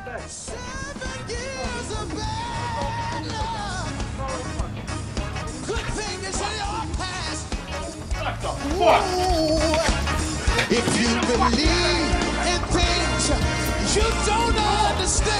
7 years of bad luck. Good thing is in your past. What the fuck? Ooh, if you believe in things you don't understand.